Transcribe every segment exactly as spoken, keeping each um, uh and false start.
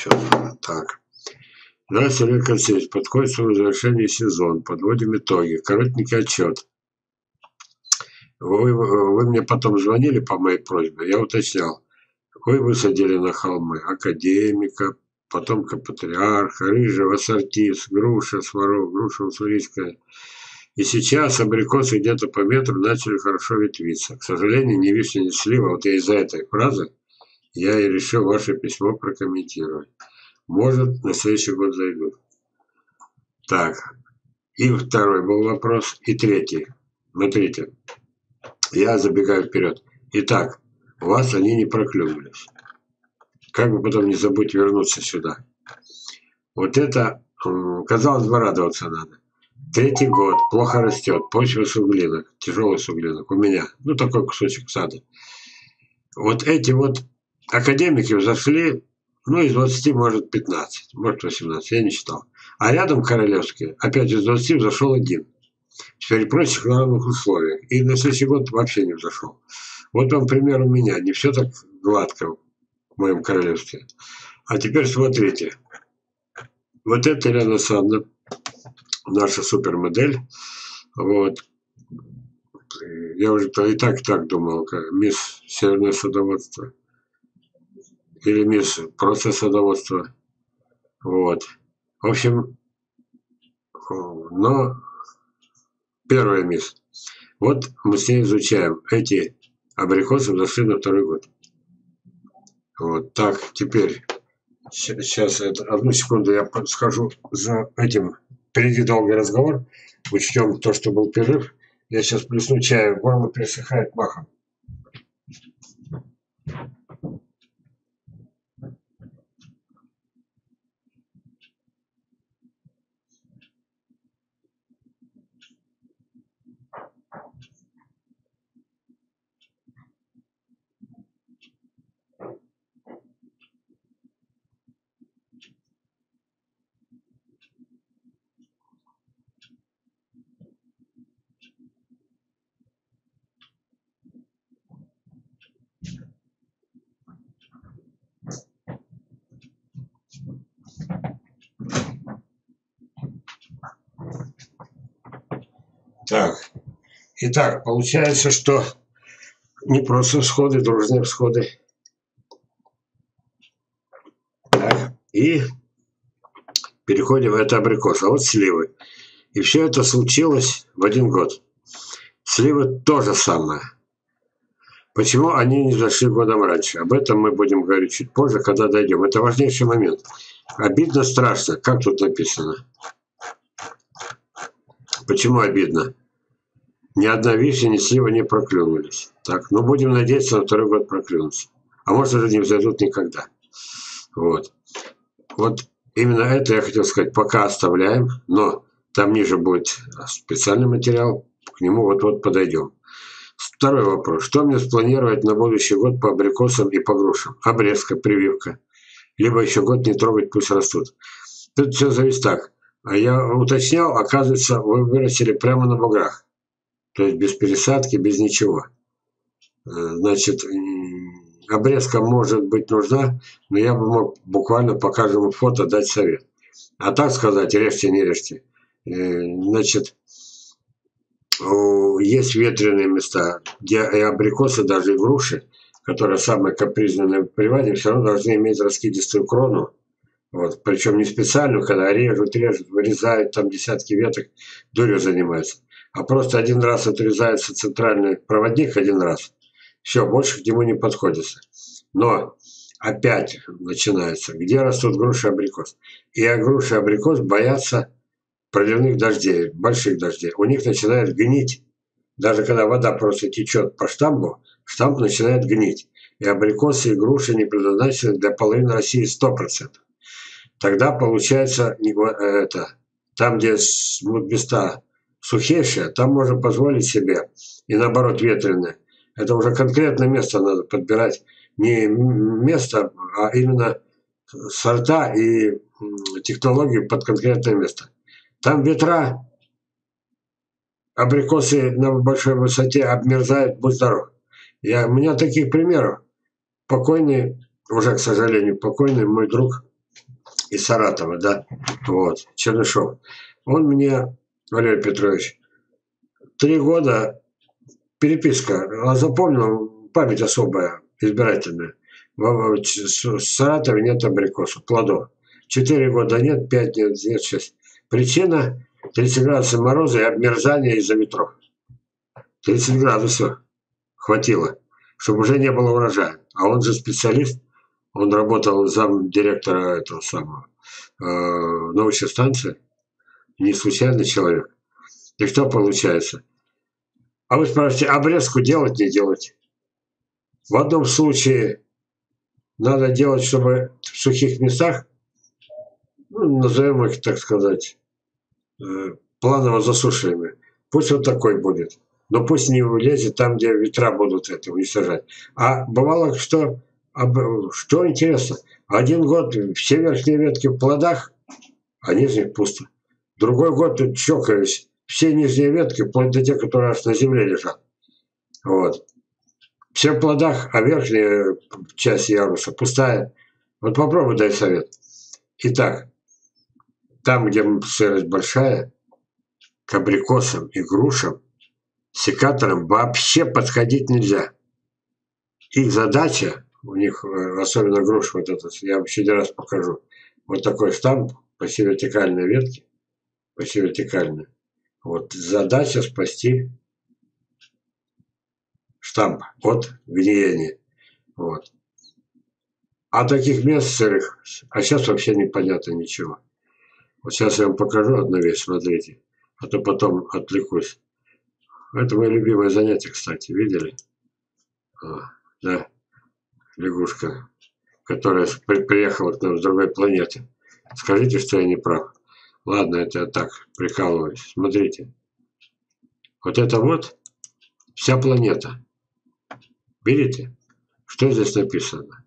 Все, так. Здравствуйте, Олег Алексеевич. Подходит свое завершение сезон. Подводим итоги. Коротенький отчет. Вы, вы мне потом звонили по моей просьбе. Я уточнял. Вы высадили на холмы академика, потомка патриарха, рыжего, сортис, груша, сварог, груша уссурийская. И сейчас абрикосы где-то по метру начали хорошо ветвиться. К сожалению, ни вишня, ни слива. Вот я из-за этой фразы я и решил ваше письмо прокомментировать. Может, на следующий год зайдут. Так. И второй был вопрос. И третий. Смотрите. Я забегаю вперед. Итак, у вас они не проклюнулись. Как бы потом не забыть вернуться сюда. Вот это, казалось бы, радоваться надо. Третий год, плохо растет, почва суглинок, тяжелый суглинок у меня. Ну, такой кусочек сада. Вот эти вот академики взошли, ну, из двадцати, может, пятнадцать, может, восемнадцать, я не считал. А рядом королевские, опять из двадцати взошел один. Теперь прочих равных условиях. И на следующий год вообще не взошел. Вот вам пример у меня. Не все так гладко в моем королевстве. А теперь смотрите. Вот это Елена Александровна, наша супермодель. Вот. Я уже и так и так думал, как мисс Северное садоводство. Или мисс просто садоводство. Вот. В общем, но первая мисс. Вот мы с ней изучаем. Эти абрикосы зашли на второй год. Вот так, теперь. Сейчас, это, одну секунду, я схожу за этим. Впереди долгий разговор. Учтем то, что был перерыв. Я сейчас плесну чаю, горло пересыхает махом. Так, итак, получается, что не просто всходы, дружные всходы. Так, и переходим в это абрикос. А вот сливы. И все это случилось в один год. Сливы то же самое. Почему они не зашли годом раньше? Об этом мы будем говорить чуть позже, когда дойдем. Это важнейший момент. Обидно, страшно. Как тут написано? Почему обидно? Ни одна вишня, ни слива не проклюнулись. Так, ну будем надеяться, на второй год проклюнутся. А может, уже не взойдут никогда. Вот. Вот именно это я хотел сказать. Пока оставляем, но там ниже будет специальный материал. К нему вот-вот подойдем. Второй вопрос. Что мне спланировать на будущий год по абрикосам и по грушам? Обрезка, прививка. Либо еще год не трогать, пусть растут. Тут все зависит так. А я уточнял, оказывается, вы вырастили прямо на буграх. То есть без пересадки, без ничего. Значит, обрезка может быть нужна, но я бы мог буквально по каждому фото дать совет. А так сказать, режьте, не режьте. Значит, есть ветреные места, где и абрикосы, даже и груши, которые самые капризные на приваде, все равно должны иметь раскидистую крону. Вот. Причем не специальную, когда режут, режут, вырезают там десятки веток, дурью занимаются. А просто один раз отрезается центральный проводник, один раз. Все, больше к нему не подходится. Но опять начинается, где растут груши и абрикос. И груши и абрикос боятся проливных дождей, больших дождей. У них начинает гнить. Даже когда вода просто течет по штамбу, штамб начинает гнить. И абрикосы, и груши не предназначены для половины России сто процентов. Тогда получается, это, там, где места сухейшие, там можно позволить себе, и наоборот ветреное. Это уже конкретное место надо подбирать. Не место, а именно сорта и технологии под конкретное место. Там ветра, абрикосы на большой высоте обмерзают, будь здоров. Я, у меня таких примеров. Покойный, уже, к сожалению, покойный мой друг из Саратова, да, вот, Чернышов. Он мне, Валерий Петрович, три года переписка, а запомнил, память особая, избирательная. В Саратове нет абрикосов, плодов. Четыре года нет, пять нет, нет, шесть. Причина тридцать градусов мороза и обмерзание из-за ветров. тридцать градусов хватило, чтобы уже не было урожая. А он же специалист, он работал зам директора этого самого э, научной станции, не случайный человек. И что получается? А вы спрашиваете, обрезку делать, не делать? В одном случае надо делать, чтобы в сухих местах, ну, назовем их, так сказать, э, планово засушиваемые. Пусть вот такой будет. Но пусть не влезет там, где ветра будут это уничтожать. А бывало, что, что интересно, один год все верхние ветки в плодах, а нижних пусто. Другой год тут чокаюсь, все нижние ветки, вплоть до тех, которые аж на земле лежат. Вот. Все в плодах, а верхняя часть яруса пустая. Вот попробуй дай совет. Итак, там, где сырость большая, к абрикосам и грушам секаторам вообще подходить нельзя. Их задача, у них, особенно груш, вот этот, я вам еще один раз покажу. Вот такой штамп, почти вертикальной ветки, почти вертикальной. Вот задача спасти штамп от гниения. Вот. А таких мест сырых, а сейчас вообще непонятно ничего. Вот сейчас я вам покажу одну вещь, смотрите, а то потом отвлекусь. Это мое любимое занятие, кстати, видели? А, да, лягушка, которая при приехала к нам с другой планеты. Скажите, что я не прав. Ладно, это я так, прикалываюсь. Смотрите. Вот это вот вся планета. Видите? Что здесь написано?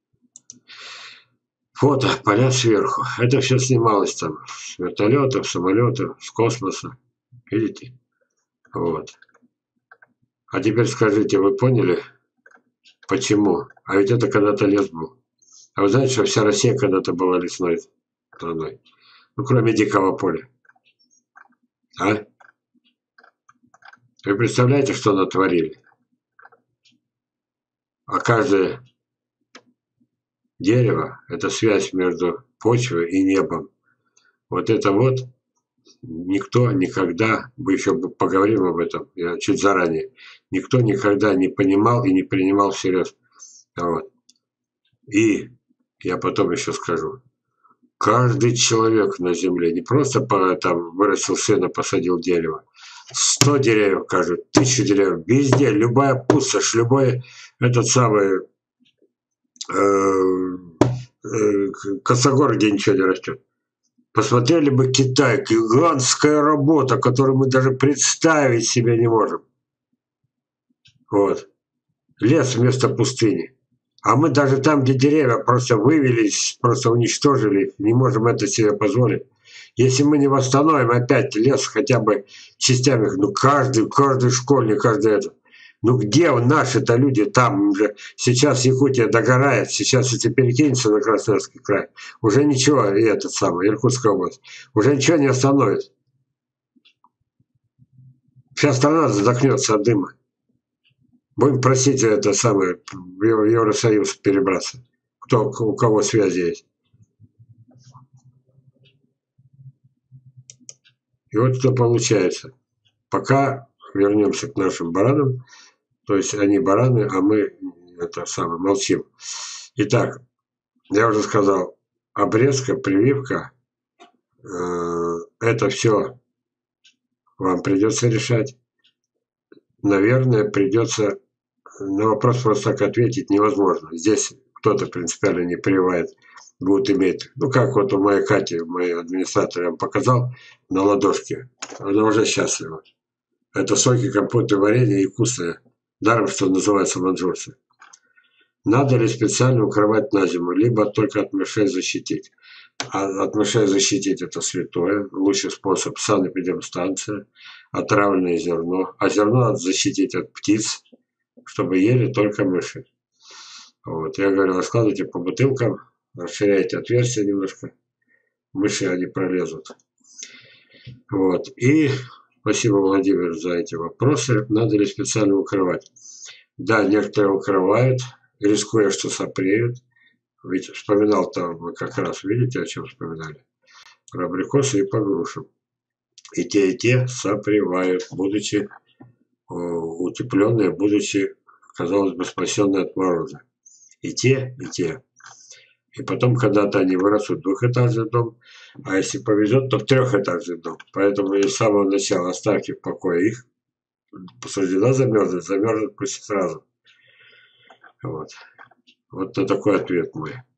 Фото, поля сверху. Это все снималось там с вертолетов, самолетов, с космоса. Видите? Вот. А теперь скажите, вы поняли, почему? А ведь это когда-то лес был. А вы знаете, что вся Россия когда-то была лесной страной? Ну, кроме дикого поля. А? Вы представляете, что натворили? А каждое дерево – это связь между почвой и небом. Вот это вот никто никогда, мы еще поговорим об этом, я чуть заранее, никто никогда не понимал и не принимал всерьез. Вот. И я потом еще скажу, каждый человек на земле не просто по, там, вырастил сына, посадил дерево, сто деревьев, кажут, тысячу деревьев, везде, любая пустошь, любой этот самый э, э, косогор, где ничего не растет. Посмотрели бы Китай, гигантская работа, которую мы даже представить себе не можем. Вот. Лес вместо пустыни. А мы даже там, где деревья просто вывелись, просто уничтожили, не можем это себе позволить. Если мы не восстановим опять лес хотя бы частями, ну каждый, каждый школьник, каждый это. Ну где наши-то люди там уже? Сейчас Якутия догорает, сейчас если перекинется на Красноярский край, уже ничего, и этот самый, Иркутская область, уже ничего не остановит. Вся страна задохнется от дыма. Будем просить это самое, в Евросоюз перебраться. Кто, у кого связи есть. И вот что получается. Пока вернемся к нашим баранам. То есть они бараны, а мы это самое, молчим. Итак, я уже сказал, обрезка, прививка, э, это все вам придется решать. Наверное, придется на вопрос просто так ответить невозможно. Здесь кто-то принципиально не прививает, будут иметь, ну как вот у моей Кати, моей администратор, я вам показал на ладошке, она уже счастлива. Это соки, компоты, варенье и вкусное. Даром, что называется манжурцы. Надо ли специально укрывать на зиму, либо только от мышей защитить? А от мышей защитить это святое. Лучший способ – санэпидемстанция, отравленное зерно. А зерно надо защитить от птиц, чтобы ели только мыши. Вот. Я говорю, раскладывайте по бутылкам, расширяйте отверстия немножко, мыши они пролезут. Вот. И спасибо, Владимир, за эти вопросы. Надо ли специально укрывать? Да, некоторые укрывают, рискуя, что сопреют. Ведь вспоминал там, вы как раз видите, о чем вспоминали? Про абрикосы и по грушам. И те, и те сопревают, будучи утепленные, будучи, казалось бы, спасенные от мороза. И те, и те. И потом когда-то они вырастут в двухэтажный дом, а если повезет, то в трехэтажный дом. Поэтому и с самого начала оставьте в покое их. Посуждено замерзнуть, замерзнут пусть сразу. Вот. Вот на такой ответ мой.